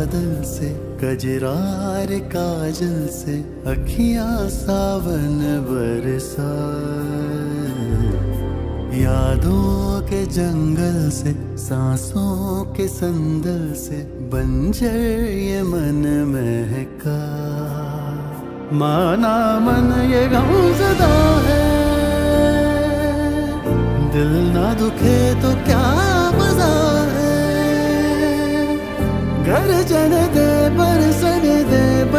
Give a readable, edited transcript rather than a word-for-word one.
बादल से, कजरार काजल से अखियां सावन बरसा। यादों के जंगल से, सांसों के संदल से बंजर ये मन महका। माना मन ये गमज़दा है, दिल ना दुखे तो क्या मजा है। गर्जन दे बरसन दे